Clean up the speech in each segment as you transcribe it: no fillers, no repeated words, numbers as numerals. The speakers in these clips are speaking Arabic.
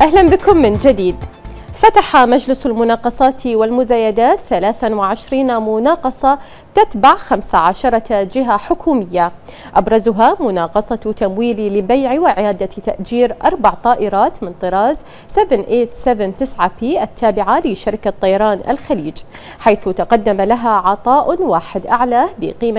أهلا بكم من جديد. فتح مجلس المناقصات والمزايدات 23 مناقصة تتبع 15 جهة حكومية، أبرزها مناقصة تمويل لبيع وإعادة تأجير 4 طائرات من طراز 7879P التابعة لشركة طيران الخليج، حيث تقدم لها عطاء واحد أعلى بقيمة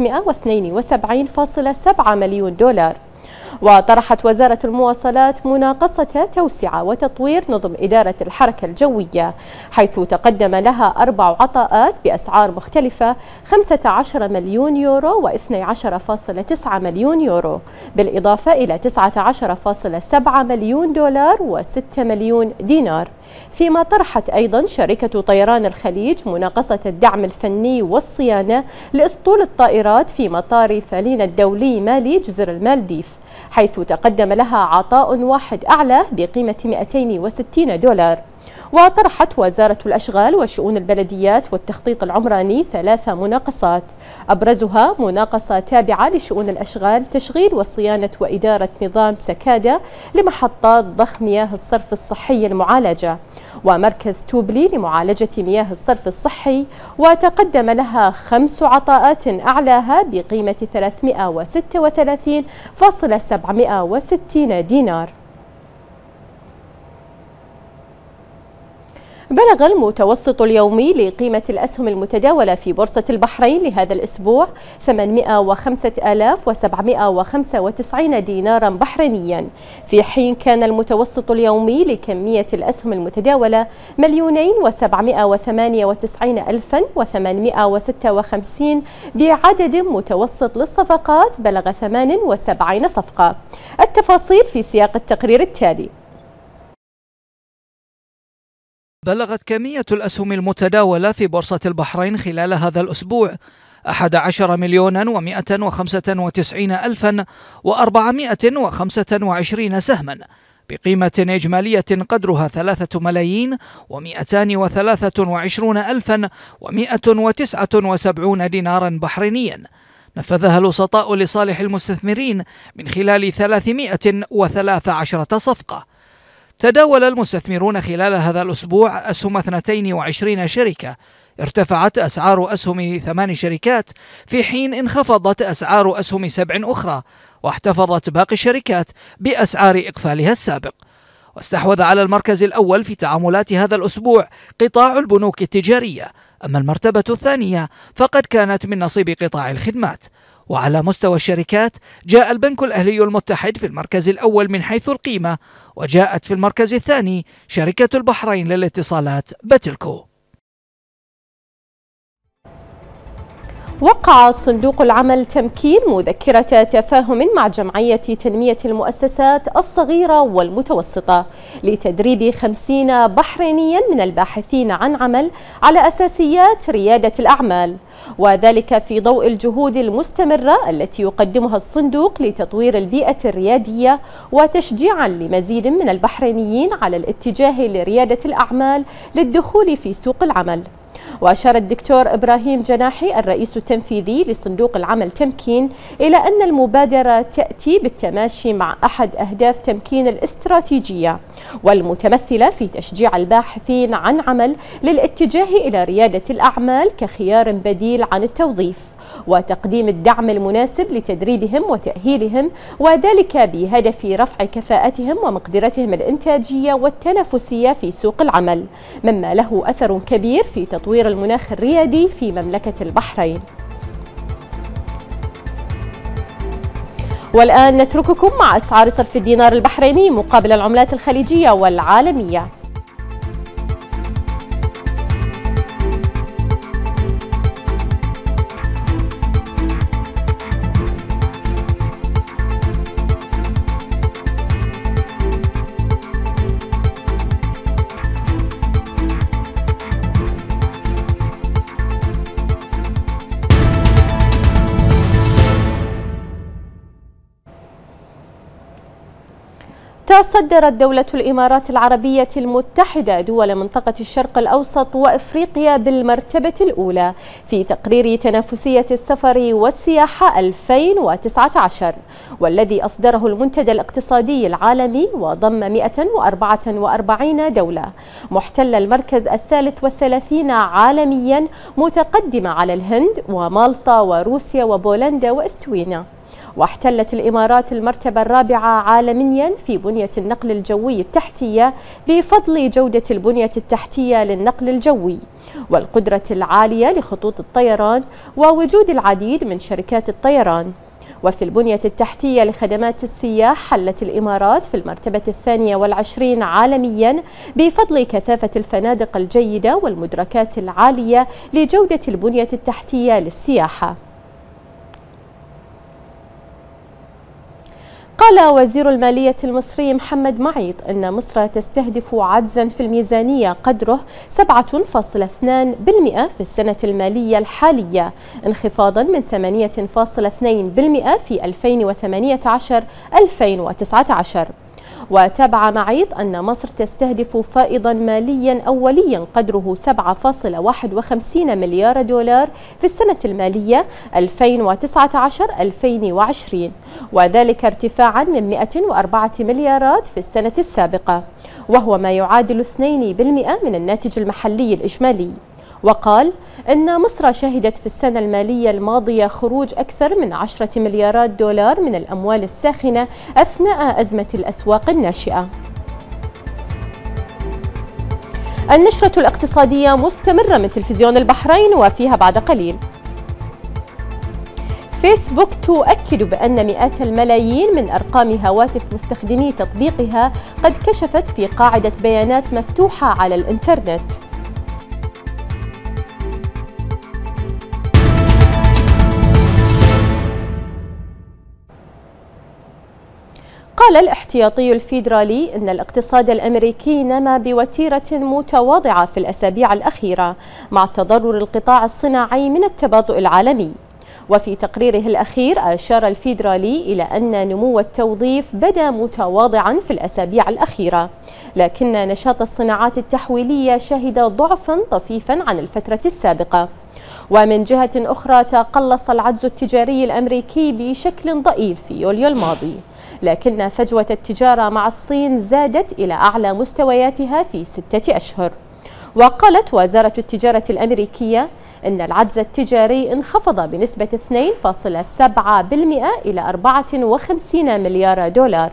672.7 مليون دولار. وطرحت وزارة المواصلات مناقصة توسعة وتطوير نظم إدارة الحركة الجوية، حيث تقدم لها 4 عطاءات بأسعار مختلفة 15 مليون يورو و12.9 مليون يورو، بالإضافة إلى 19.7 مليون دولار و6 مليون دينار. فيما طرحت أيضا شركة طيران الخليج مناقصة الدعم الفني والصيانة لأسطول الطائرات في مطار فالينا الدولي مالي جزر المالديف، حيث تقدم لها عطاء واحد أعلى بقيمة 260 دولار. وطرحت وزارة الأشغال وشؤون البلديات والتخطيط العمراني 3 مناقصات، أبرزها مناقصة تابعة لشؤون الأشغال تشغيل وصيانة وإدارة نظام سكادة لمحطات ضخ مياه الصرف الصحي المعالجة، ومركز توبلي لمعالجة مياه الصرف الصحي، وتقدم لها 5 عطاءات أعلاها بقيمة 336.760 دينار. بلغ المتوسط اليومي لقيمة الأسهم المتداولة في بورصة البحرين لهذا الأسبوع 805,795 دينارا بحرينيا، في حين كان المتوسط اليومي لكمية الأسهم المتداولة 2,798,856 بعدد متوسط للصفقات بلغ 78 صفقة. التفاصيل في سياق التقرير التالي. بلغت كمية الأسهم المتداولة في بورصة البحرين خلال هذا الأسبوع 11,095,425 سهما بقيمة إجمالية قدرها 3,223,179 دينارا بحرينيا، نفذها الوسطاء لصالح المستثمرين من خلال 313 صفقة. تداول المستثمرون خلال هذا الأسبوع أسهم 22 شركة، ارتفعت أسعار أسهم 8 شركات في حين انخفضت أسعار أسهم 7 أخرى، واحتفظت باقي الشركات بأسعار إقفالها السابق. واستحوذ على المركز الأول في تعاملات هذا الأسبوع قطاع البنوك التجارية، أما المرتبة الثانية فقد كانت من نصيب قطاع الخدمات. وعلى مستوى الشركات جاء البنك الأهلي المتحد في المركز الأول من حيث القيمة، وجاءت في المركز الثاني شركة البحرين للاتصالات بتلكو. وقع صندوق العمل تمكين مذكرة تفاهم مع جمعية تنمية المؤسسات الصغيرة والمتوسطة لتدريب 50 بحرينيا من الباحثين عن عمل على أساسيات ريادة الأعمال، وذلك في ضوء الجهود المستمرة التي يقدمها الصندوق لتطوير البيئة الريادية وتشجيعا لمزيد من البحرينيين على الاتجاه لريادة الأعمال للدخول في سوق العمل. وأشار الدكتور إبراهيم جناحي الرئيس التنفيذي لصندوق العمل تمكين إلى أن المبادرة تأتي بالتماشي مع أحد أهداف تمكين الاستراتيجية، والمتمثلة في تشجيع الباحثين عن عمل للاتجاه إلى ريادة الأعمال كخيار بديل عن التوظيف، وتقديم الدعم المناسب لتدريبهم وتأهيلهم، وذلك بهدف رفع كفاءتهم ومقدرتهم الإنتاجية والتنافسية في سوق العمل، مما له أثر كبير في تطوير المناخ الريادي في مملكة البحرين. والآن نترككم مع أسعار صرف الدينار البحريني مقابل العملات الخليجية والعالمية. تصدرت دولة الإمارات العربية المتحدة دول منطقة الشرق الأوسط وإفريقيا بالمرتبة الأولى في تقرير تنافسية السفر والسياحة 2019، والذي أصدره المنتدى الاقتصادي العالمي وضم 144 دولة، محتل المركز 33 عالميا، متقدمة على الهند ومالطا وروسيا وبولندا وإستوينا. واحتلت الإمارات المرتبة الرابعة عالميا في بنية النقل الجوي التحتية بفضل جودة البنية التحتية للنقل الجوي والقدرة العالية لخطوط الطيران ووجود العديد من شركات الطيران. وفي البنية التحتية لخدمات السياح حلت الإمارات في المرتبة 22 عالميا بفضل كثافة الفنادق الجيدة والمدركات العالية لجودة البنية التحتية للسياحة. قال وزير المالية المصري محمد معيط إن مصر تستهدف عجزا في الميزانية قدره 7.2% في السنة المالية الحالية، انخفاضا من 8.2% في 2018-2019. وتابع معيط أن مصر تستهدف فائضا ماليا أوليا قدره 7.51 مليار دولار في السنة المالية 2019-2020، وذلك ارتفاعا من 104 مليارات في السنة السابقة، وهو ما يعادل 2% من الناتج المحلي الإجمالي. وقال إن مصر شهدت في السنة المالية الماضية خروج أكثر من 10 مليارات دولار من الأموال الساخنة أثناء أزمة الأسواق الناشئة. النشرة الاقتصادية مستمرة من تلفزيون البحرين وفيها بعد قليل. فيسبوك تؤكد بأن مئات الملايين من أرقام هواتف مستخدمي تطبيقها قد كشفت في قاعدة بيانات مفتوحة على الإنترنت. قال الاحتياطي الفيدرالي إن الاقتصاد الأمريكي نما بوتيرة متواضعة في الأسابيع الأخيرة مع تضرر القطاع الصناعي من التباطؤ العالمي. وفي تقريره الأخير أشار الفيدرالي إلى أن نمو التوظيف بدا متواضعا في الأسابيع الأخيرة، لكن نشاط الصناعات التحويلية شهد ضعفا طفيفا عن الفترة السابقة. ومن جهة أخرى تقلص العجز التجاري الأمريكي بشكل ضئيل في يوليو الماضي، لكن فجوة التجارة مع الصين زادت إلى أعلى مستوياتها في 6 أشهر. وقالت وزارة التجارة الأمريكية إن العجز التجاري انخفض بنسبة 2.7% إلى 54 مليار دولار.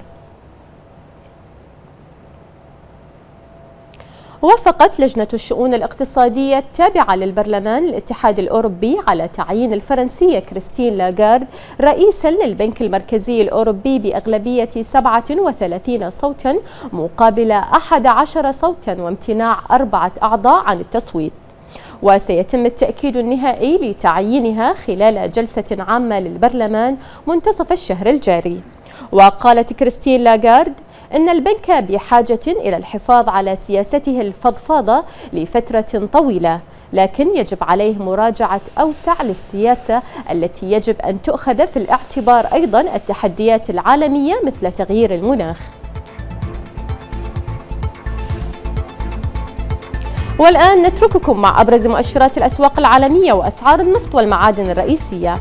وافقت لجنة الشؤون الاقتصادية التابعة للبرلمان الاتحاد الأوروبي على تعيين الفرنسية كريستين لاغارد رئيسا للبنك المركزي الأوروبي بأغلبية 37 صوتا مقابل 11 صوتا وامتناع 4 أعضاء عن التصويت. وسيتم التأكيد النهائي لتعيينها خلال جلسة عامة للبرلمان منتصف الشهر الجاري. وقالت كريستين لاغارد إن البنك بحاجة إلى الحفاظ على سياسته الفضفاضة لفترة طويلة، لكن يجب عليه مراجعة أوسع للسياسة التي يجب أن تؤخذ في الاعتبار أيضا التحديات العالمية مثل تغيير المناخ. والآن نترككم مع أبرز مؤشرات الأسواق العالمية وأسعار النفط والمعادن الرئيسية.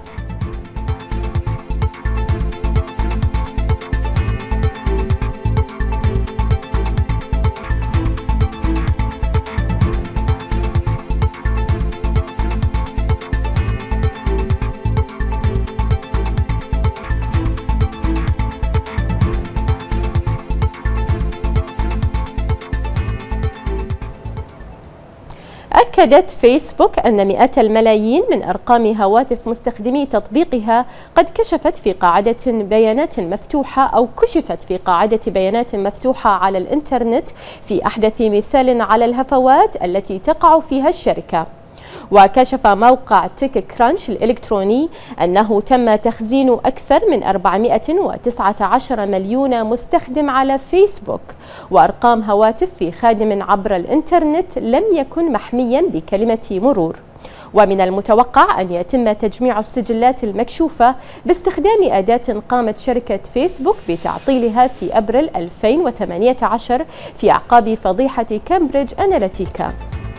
أكدت فيسبوك أن مئات الملايين من أرقام هواتف مستخدمي تطبيقها قد كشفت في قاعدة بيانات مفتوحة أو كشفت في قاعدة بيانات مفتوحة على الإنترنت في أحدث مثال على الهفوات التي تقع فيها الشركة. وكشف موقع تيك كرانش الإلكتروني أنه تم تخزين أكثر من 419 مليون مستخدم على فيسبوك، وأرقام هواتف في خادم عبر الإنترنت لم يكن محميا بكلمة مرور. ومن المتوقع أن يتم تجميع السجلات المكشوفة باستخدام أداة قامت شركة فيسبوك بتعطيلها في أبريل 2018 في أعقاب فضيحة كامبريدج أناليتيكا.